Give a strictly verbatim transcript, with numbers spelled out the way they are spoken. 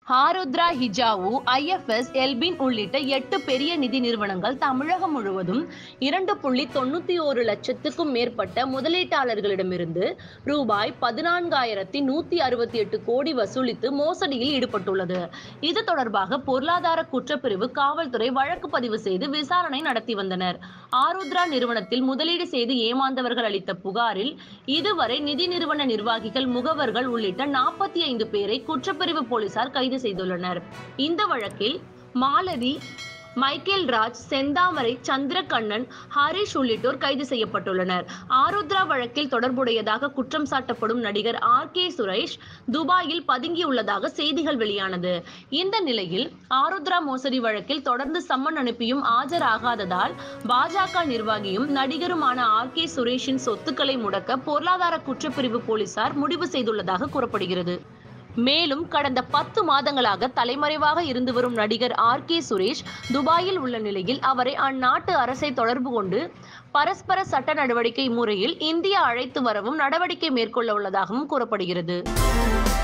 Arudra Hijau, I F S, Elfin உள்ளிட்ட எட்டு பெரிய நிதி நிறுவனங்கள் தமிழகம் முழுவதும் இரண்டு புள்ளி தொண்ணூத்தி ஓரு லட்சத்துக்கும் மேற்பட்ட முதலீட்டாளர்களிடமிருந்து ரூபாய் பதினான்காயிரத்தி நூத்தி அறுபத்தி எட்டு கோடி வசூலித்து மோசடியில் ஈடுபட்டுள்ளது. இது தொடர்பாக பொருளாதார குற்றப்பிரிவு காவல்துறை வழக்கு பதிவு செய்து விசாரணை நடத்தி வந்தனர். ஆருத்ரா நிறுவனத்தில் முதலீடு செய்து ஏமாந்தவர்கள் அளித்த புகாரில் இதுவரை நிதி நிறுவன நிர்வாகிகள், முகவர்கள் உள்ளிட்ட நாற்பத்தி ஐந்து பேரை குற்றப்பிரிவு போலீசார் கைது செய்துள்ளனர். இந்த வழக்கில் மாலதி, மைக்கேல் ராஜ், செந்தாமரை, சந்திரகண்ணன், ஹரிஷ் உள்ளிட்டோர் கைது செய்யப்பட்டுள்ளனர். ஆருத்ரா வழக்கில் தொடர்புடையதாக குற்றம் சாட்டப்படும் நடிகர் ஆர் கே சுரேஷ் துபாயில் பதுங்கியுள்ளதாக செய்திகள் வெளியானது. இந்த நிலையில் ஆருத்ரா மோசடி வழக்கில் தொடர்ந்து சம்மன் அனுப்பியும் ஆஜராகாததால் பாஜக நிர்வாகியும் நடிகருமான ஆர் கே சுரேஷின் சொத்துக்களை முடக்க பொருளாதார குற்றப்பிரிவு போலீசார் முடிவு செய்துள்ளதாக கூறப்படுகிறது. மேலும் கடந்த பத்து மாதங்களாக தலைமறைவாக இருந்து வரும் நடிகர் ஆர் கே சுரேஷ் துபாயில் உள்ள நிலையில் அவரை அந்நாட்டு அரசை தொடர்பு கொண்டு பரஸ்பர சட்ட நடவடிக்கை முறையில் இந்தியா அழைத்து வரவும் நடவடிக்கை மேற்கொள்ள உள்ளதாகவும் கூறப்படுகிறது.